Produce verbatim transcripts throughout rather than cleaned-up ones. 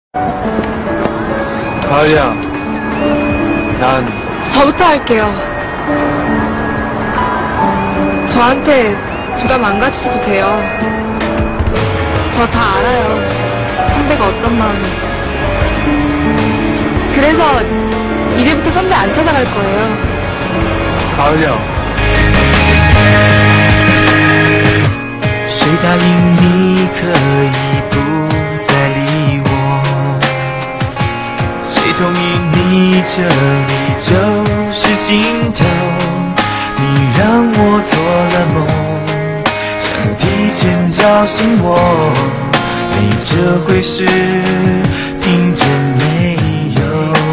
가을이야, 난 저부터 할게요. 저한테 부담 안 가지셔도 돼요. 저 다 알아요. 선배가 어떤 마음인지. 그래서 이제부터 선배 안 찾아갈 거예요. 가을이야. 谁答应你可以不再理我？谁同意你这里就是尽头？你让我做了梦，想提前叫醒我，没这回事，听见没有？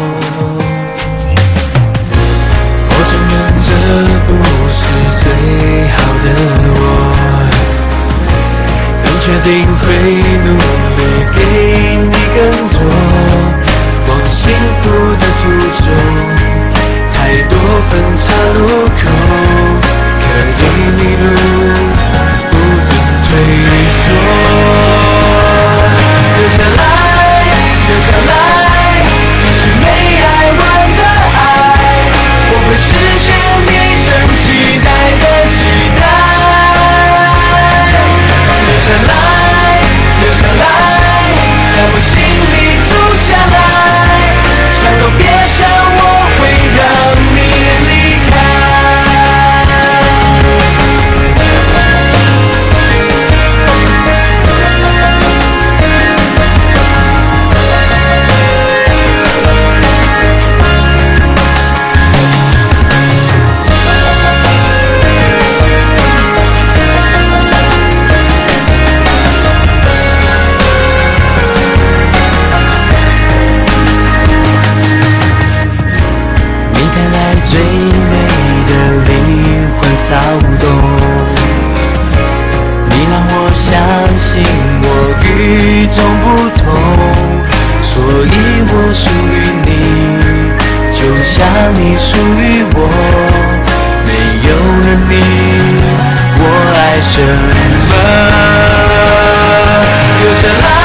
我承认这不是最好的我。 确定会努力给你更多，往幸福的途中，太多分岔路口，可以迷路，不准退缩。留下来，留下来，这是没爱完的爱，我会实现你曾期待的期待。 留下来，留下来，在我心里住下来，想都别想，我会让你离开。最美的灵魂骚动，你让我相信我与众不同，所以我属于你，就像你属于我，没有了你，我爱什么？留下来。